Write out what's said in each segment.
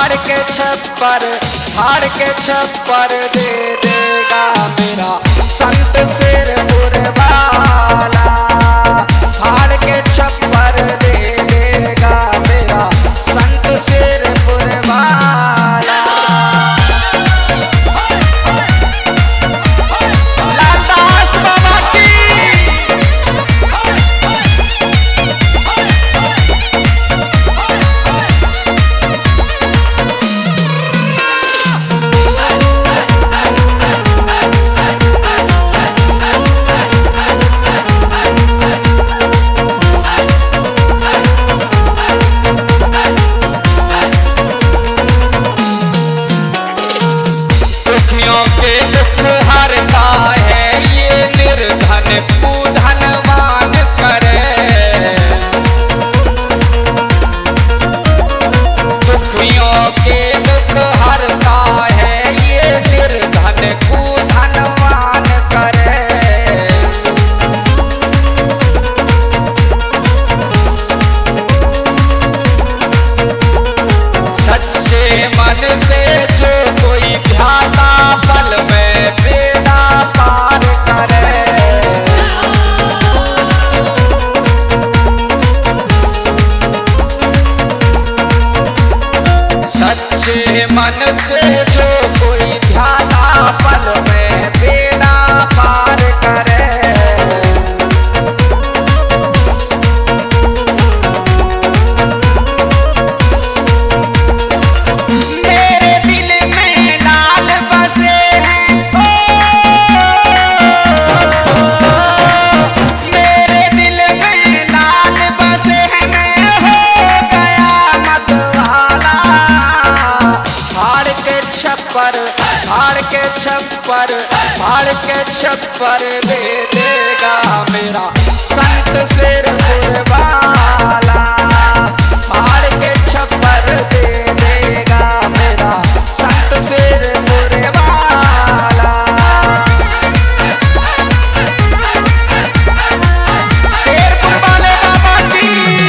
हाड़ के छप्पर, हाड़ के छप्पर दे देगा मेरा संत सिरपुर वाला। हाड़ के छप्पर दे देगा मेरा संत सिरपुर वाला। लालदास बाबा की धनवान करे। दुखियों के दुख हरता है ये निर्धन को धनवान करे। सच्चे मन से जो कोई ध्याता पल में बेड़ा पार करे। सच्चे मन से जो कोई ध्याता पल में बेड़ा पार करे। मेरे दिल में लाल बसे हैं मेरे दिल में लाल बसे हैं मैं हो गया मतवाला। हाड़ के छप्पर, हाड़ के छप्पर, हाड़ के छप्पर दे देगा मेरा संत सिरपुर वाला। हाड़ के छप्पर दे देगा मेरा संत सिरपुर वाला। सिरपुर वाले बाबा की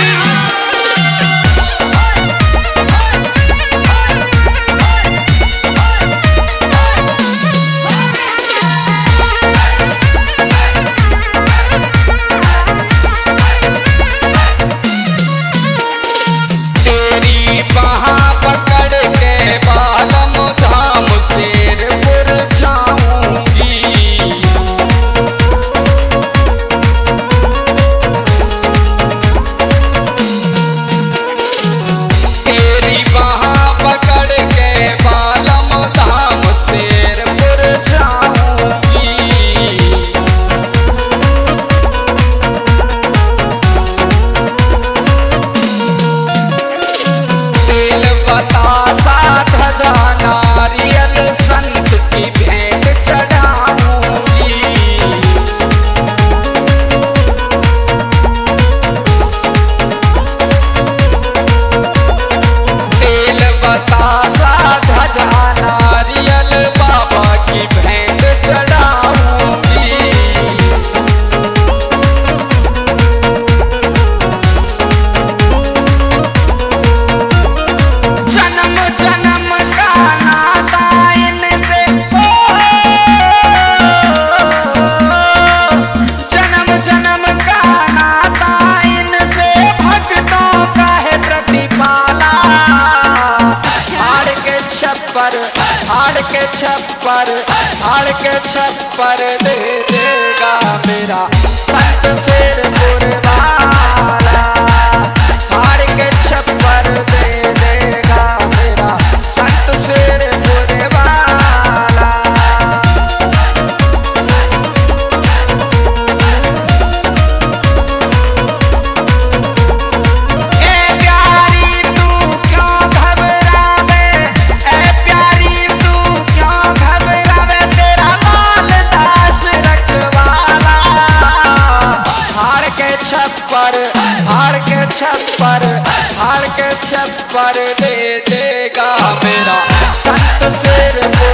वहाँ पकड़ के बालम धाम सिरपुर जाऊंगी। तेरी वहाँ पकड़ के बालम धाम सिरपुर जाऊंगी। बतासा ध्वजा नारियल संत की भेंट चढ़ाऊंगी। तेल बतासा ध्वजा नारियल बाबा की भेंट चढ़ाऊंगी। जन्म जन्म का नाता इनसे जन्म जन्म का नाता इनसे भक्तों का है प्रतिपाला। हाड़ के छप्पर, हाड़ के छप्पर, हाड़ के छप्पर दे देगा मेरा संत सिरपुर वाला। हाड़ के छप्पर दे देगा मेरा संत सिरपुर वाला। ए प्यारी तू क्यों घबरावे, ए प्यारी तू क्यों घबरावे, तेरा लाल दास रखवाला। हाड़ के छप्पर, हाड़ के छप्पर, हाड़ के छप्पर दे देगा मेरा संत सिरपुर